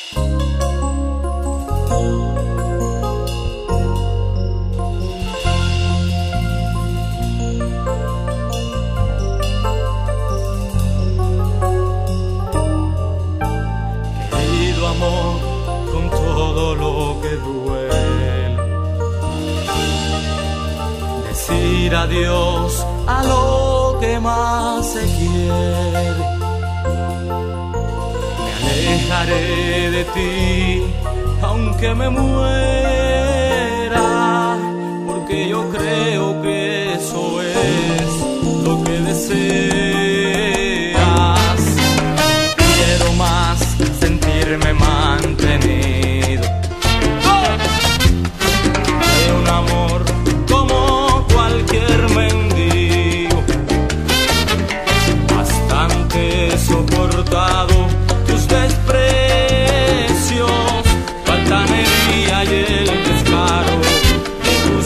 Querido amor, con todo lo que duele, decir adiós a lo que más se quiere. Me alejaré de ti aunque me muera, porque yo creo que eso es lo que deseas. Quiero más sentirme mantenido de un amor como cualquier mendigo, bastante soportado tus desprecios, tu altanería y el descaro de tus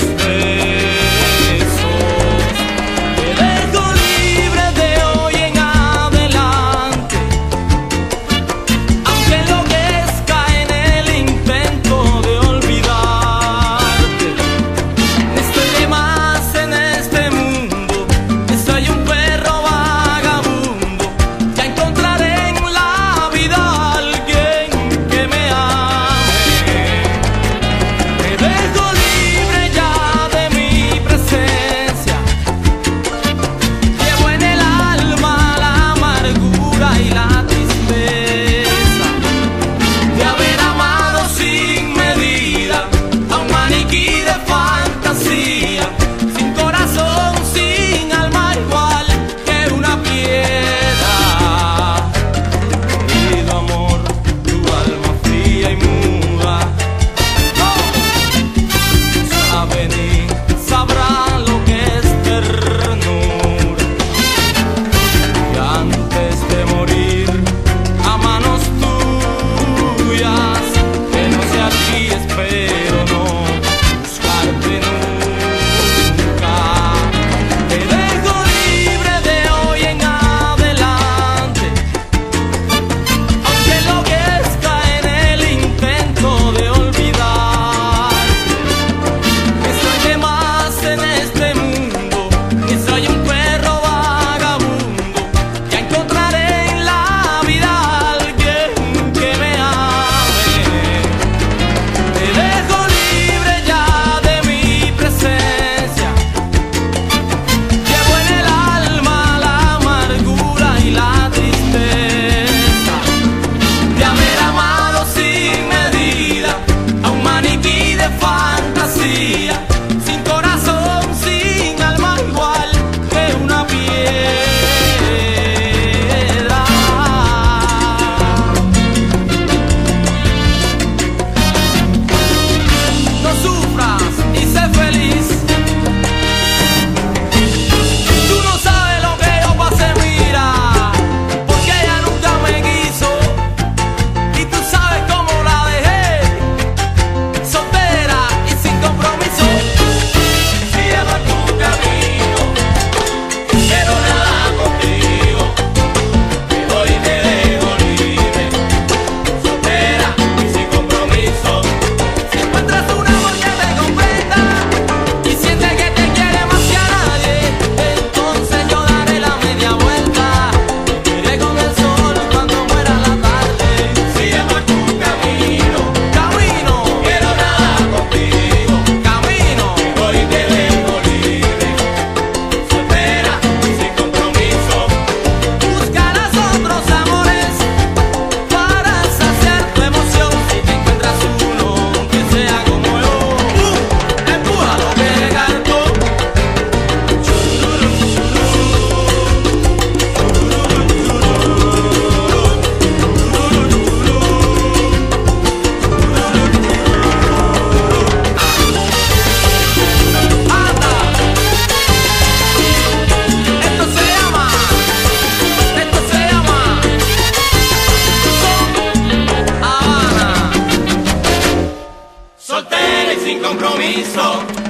besos. Te dejo libre de hoy en adelante, aunque enloquezca en el intento de olvidarte. Estoy de más en este mundo, soy un perro vagabundo. Ya encontraré en la vida a alguien que me ame. Te dejo libre ya de mi presencia. Llevo en el alma la amargura y la tristeza de haber amado sin medida a un maniquí de fantasía, sin corazón, sin alma, igual que una piedra. Querido amor, tu alma fría y muda sabe ni sabrá lo que es ternura. Y antes de morir a manos tuyas, que no sea a ti espero no buscarte nunca. Te dejo libre de hoy en adelante, aunque enloquezca en el intento de olvidar. Estoy de más en este mundo y soy un perro vagabundo. Ya encontraré en la vida a alguien que me ame. Te dejo libre ya de mi presencia. Llevo en el alma la amargura y la tristeza de haber amado sin medida a un maniquí de fantasía, sin corazón, sin alma, igual que una piedra. No sufras y sé feliz. Tú no sabes lo que yo pasé, mira, porque ella nunca me quiso. Y tú sabes cómo la dejé, soltera y sin compromiso. Sigue por tu camino, pero nada contigo. Te doy y te dejo libre, soltera y sin compromiso. Si encuentras un amor que te comprenda y sientes que te quiere más que a nadie, entonces yo daré la media vuelta. Iré con el sol cuando muera la tarde. Sigue por tu camino, camino, quiero nada contigo. Camino, te doy y te dejo libre, soltera y sin compromiso. Buscarás otros amores para saciar tu emoción. Si te encuentras uno que sea como yo, empújalo que recargo. Anda, esto se llama Habana. Soltera y sin compromiso.